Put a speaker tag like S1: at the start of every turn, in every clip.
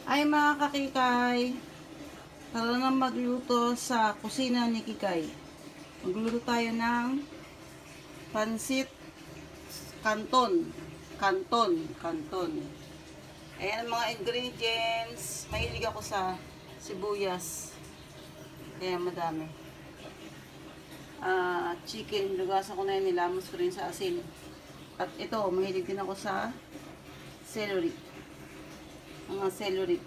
S1: Ay mga kakikay, tara na magluto sa kusina ni Kikay. Magluto tayo ng pansit canton. Canton. Ayan ang mga ingredients. Mahilig ako sa sibuyas. Kaya madami. Chicken, lugasan ko na yun, nilamos ko rin sa asin. At ito, mahilig din ako sa celery. Mga celery.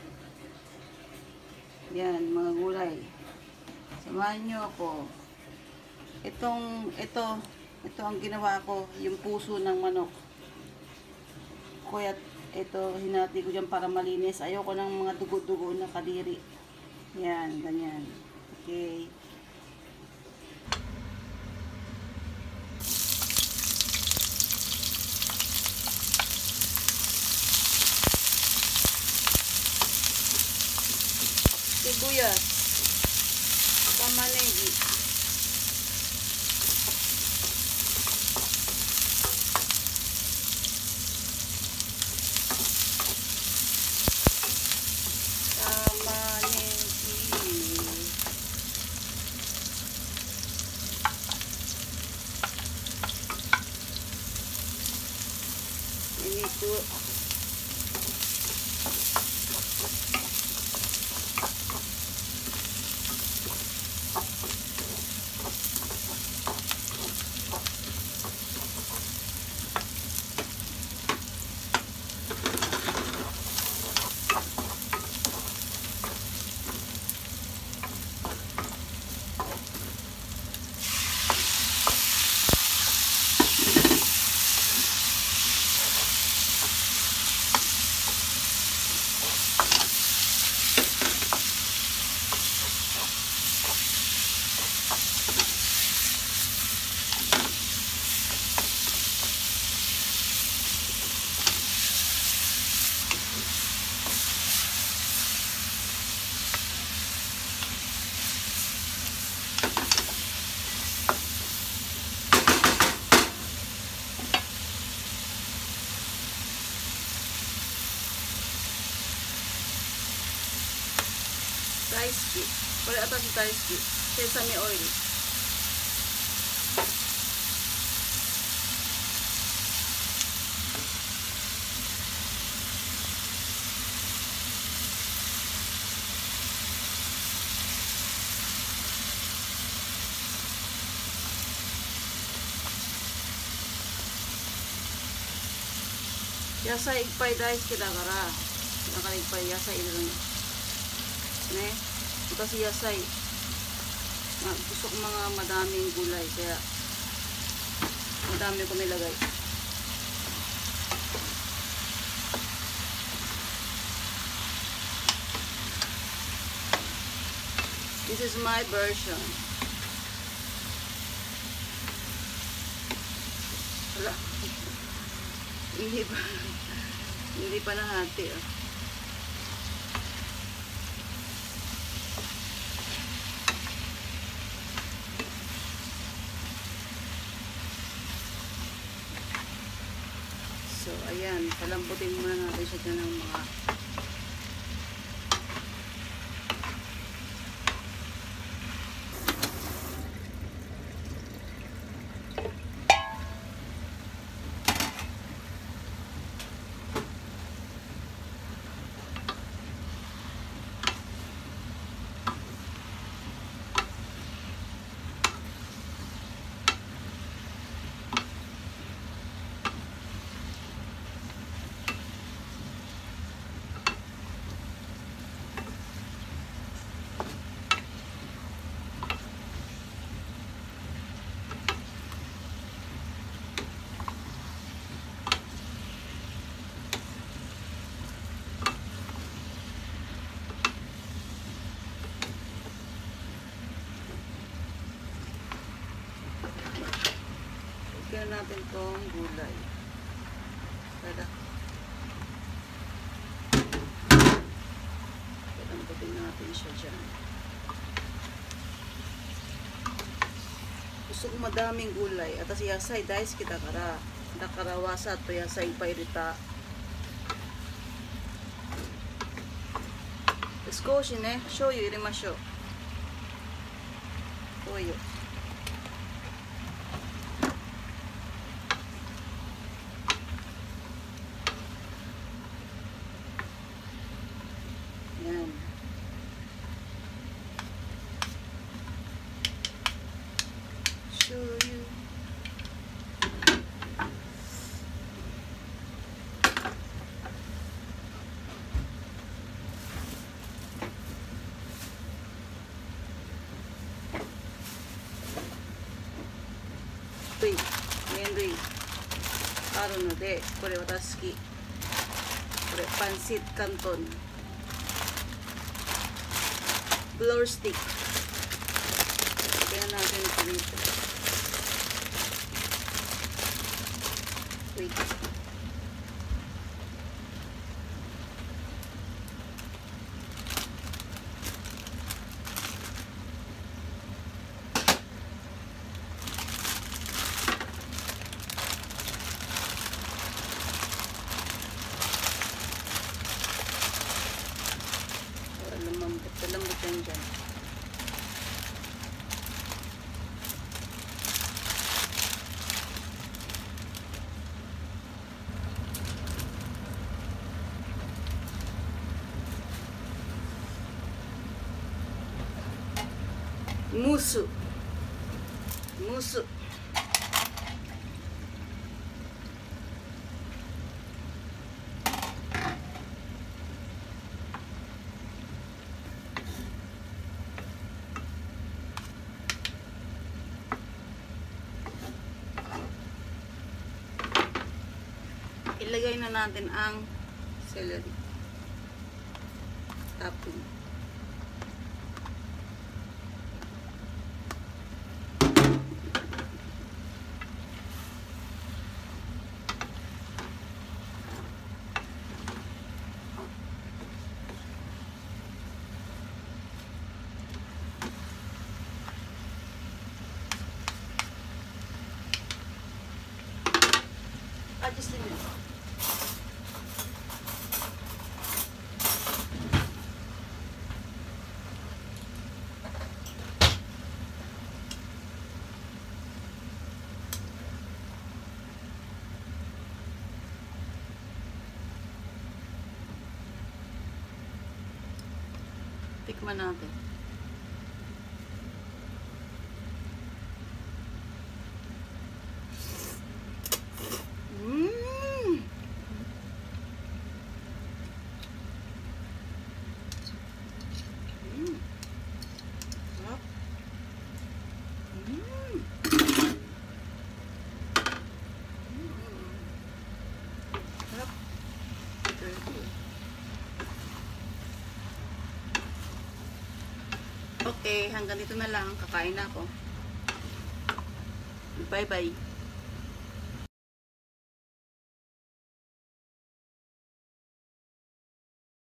S1: Yan, mga gulay. Samahan nyo ako. Ito ang ginawa ko, yung puso ng manok. Kaya ito, hinati ko dyan para malinis. Ayoko ng mga dugo-dugo na kadiri. Yan, ganyan. Okay. Sibuyas, tamanegi, ito. Taiski. Wala ata si taiski. Sesame oil. Yasa igpay dahil kinagara. Nakaligpay yasa ilan. Ne? Ito si yasay. Gusto ko mga madaming gulay. Kaya madami ko nilagay. This is my version. Wala. Hindi pa nahati. So, ayan. Palambutin muna natin siya dyan ng mga lagyan natin tong gulay. Tada. Palambutin natin siya dyan. Gusto ko madaming gulay. At si yasay, dahil kita kara. Nakarawasa to yasay pairita. 少しね、醤油入れましょう。おいよ。Yan. Shoyu. Ui, 麺類あるので、これ私好き。これパンシットカントン。Flour stick. Tingnan natin ito dito. Wait. Lambot yan dyan. Musu. Musu. Ilagay na natin ang celery. Topping. Just a minute. Tikman natin. Okay, hanggang dito na lang. Kakain na ako. Bye-bye.